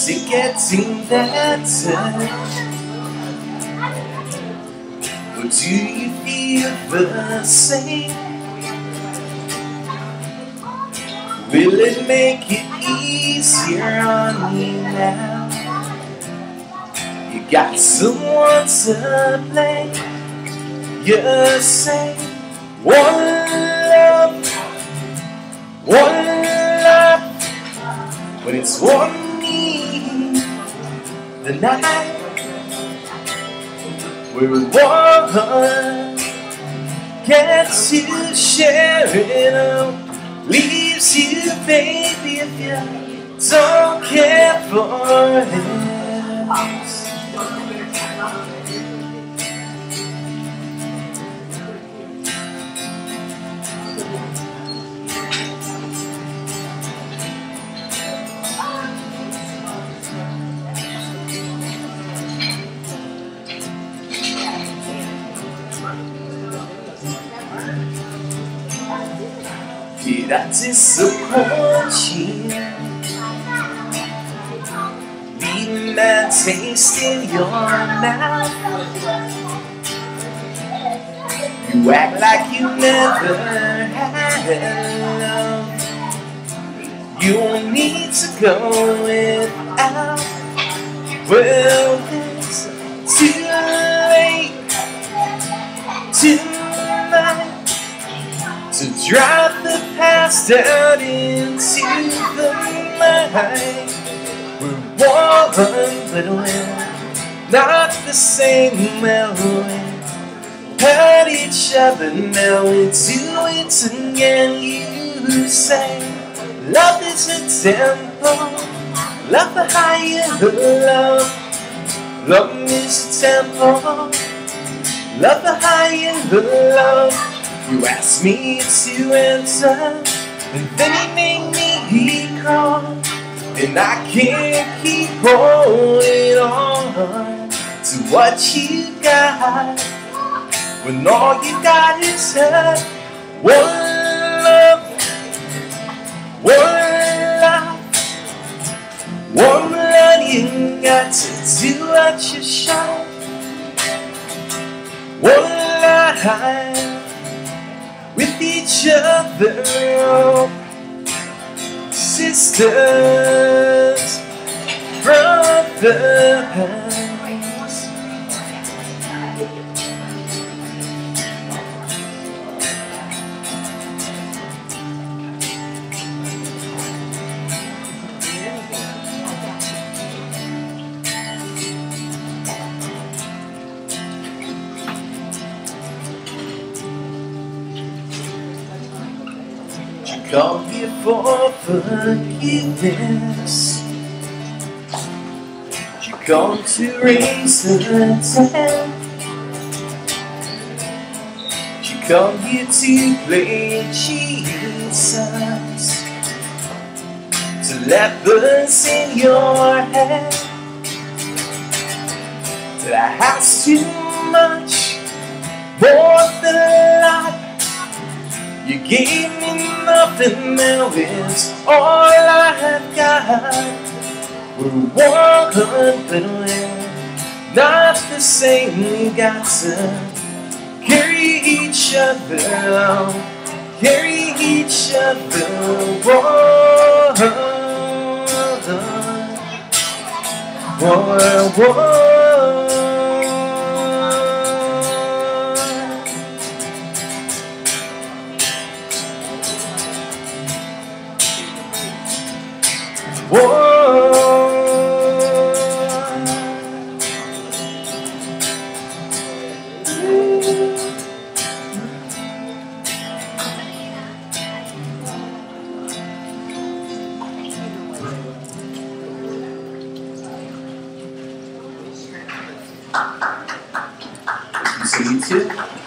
Is it getting better? Or do you feel the same? Will it make it easier on you now? You got someone to blame. You say one love, when it's one need. The night where one gets you sharing out, leaves you, baby, if you don't care for it. Did I disappoint you? Leaving that taste in your mouth. You act like you never had love. You don't need to go without. Well, it's too late tonight to drive the past out into the night. We're one, but we're not the same. Well, we hurt each other, now we do it again. You say love is a tempo, love the higher love. Love is a tempo, love the higher love. You asked me to answer, and then you made me crawl, and I can't keep holding on to what you got, when all you got is hurt. One love, you got to do what you show. One life with each other, sisters, brothers. Come here for forgiveness. You come to raise the dead. You come here to play Jesus, to lepers in your head. Did I ask too much more than life? You gave me nothing, now it's all I have got. We're one, but we're not the same. We got to carry each other, carry each other. Whoa, whoa, whoa. Whoa. You see you too?